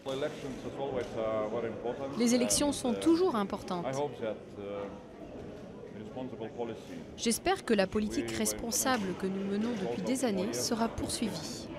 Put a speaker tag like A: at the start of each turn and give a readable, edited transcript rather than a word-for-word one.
A: Les élections sont toujours importantes. J'espère que la politique responsable que nous menons depuis des années sera poursuivie.